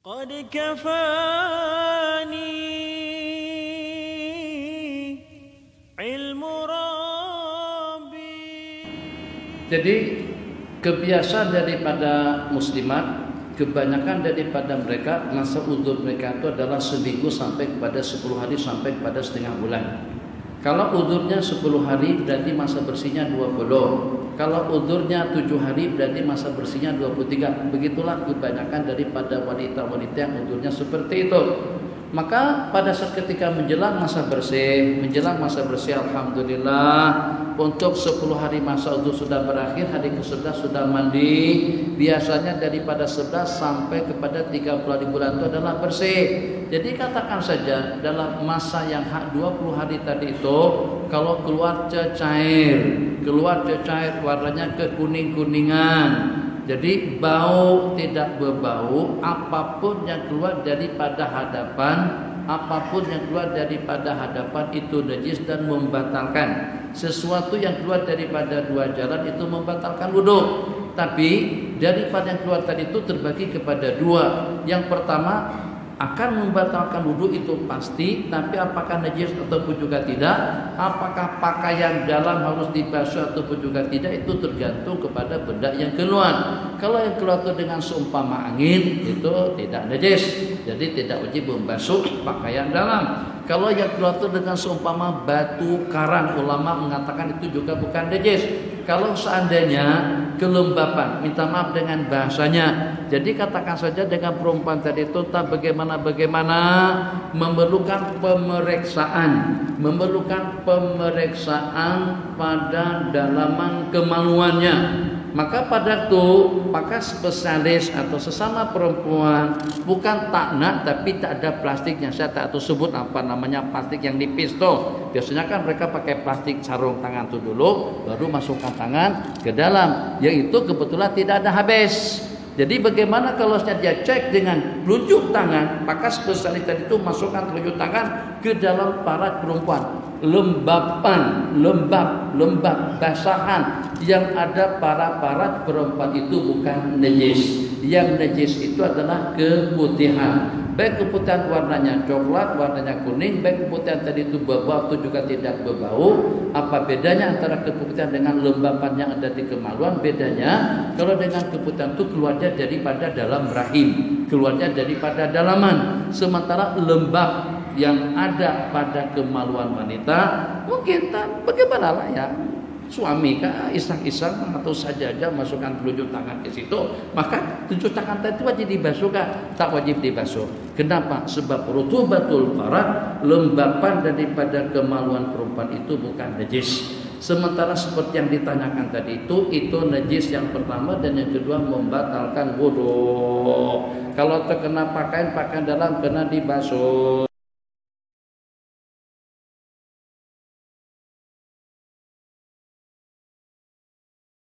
قد كفاني علم ربي. Jadi kebiasaan daripada muslimat, kebanyakan daripada mereka masa uzur mereka itu adalah seminggu sampai kepada 10 hari sampai kepada setengah bulan. Kalau uzurnya 10 hari berarti masa bersihnya 20. Kalau uzurnya 7 hari berarti masa bersihnya 23. Begitulah kebanyakan daripada wanita-wanita yang uzurnya seperti itu. Maka pada saat ketika menjelang masa bersih alhamdulillah untuk 10 hari masa uzur sudah berakhir, hari ke-11 sudah mandi. Biasanya daripada 11 sampai kepada 30 hari bulan itu adalah bersih. Jadi katakan saja dalam masa yang 20 hari tadi itu kalau keluar cecair warnanya kekuning-kuningan. Jadi bau tidak berbau, apapun yang keluar daripada hadapan itu najis dan membatalkan. Sesuatu yang keluar daripada dua jalan itu membatalkan wudu. Tapi daripada yang keluar tadi itu terbagi kepada dua. Yang pertama akan membatalkan wudu itu pasti, tapi apakah najis ataupun juga tidak, apakah pakaian dalam harus dibasuh ataupun juga tidak, itu tergantung kepada benda yang keluar. Kalau yang keluar itu dengan seumpama angin itu tidak najis, jadi tidak wajib membasuh pakaian dalam. Kalau yang keluar itu dengan seumpama batu karang, ulama mengatakan itu juga bukan najis. Kalau seandainya kelembapan, minta maaf dengan bahasanya, jadi katakan saja dengan perempuan tadi itu tak bagaimana memerlukan pemeriksaan pada dalaman kemaluannya. Maka pada itu maka spesialis atau sesama perempuan bukan tak nak tapi tak ada plastiknya. Saya tak tahu sebut apa namanya plastik yang nipis tuh. Biasanya kan mereka pakai plastik sarung tangan tuh dulu, baru masukkan tangan ke dalam. Yang itu kebetulan tidak ada habis. Jadi bagaimana kalau dia cek dengan telunjuk tangan, maka spesialis tadi itu masukkan telunjuk tangan ke dalam parat perempuan. Lembab basahan yang ada parat perempuan itu bukan najis. Yang najis itu adalah keputihan. Baik keputihan warnanya coklat, warnanya kuning, baik keputihan tadi itu berbau atau juga tidak berbau. Apa bedanya antara keputihan dengan lembapan yang ada di kemaluan? Bedanya kalau dengan keputihan itu keluarnya daripada dalam rahim, keluarnya daripada dalaman. Sementara lembab yang ada pada kemaluan wanita mungkin tak bagaimana lah ya, suami kah iseng-iseng atau saja masukkan telunjuk tangan ke situ, maka telunjuk tangan itu wajib dibasuh kah? Tak wajib dibasuh. Kenapa? Sebab rutubatul farad, lembapan daripada kemaluan perempuan itu bukan najis. Sementara seperti yang ditanyakan tadi itu najis yang pertama, dan yang kedua membatalkan wudu. Kalau terkena pakaian dalam kena dibasuh.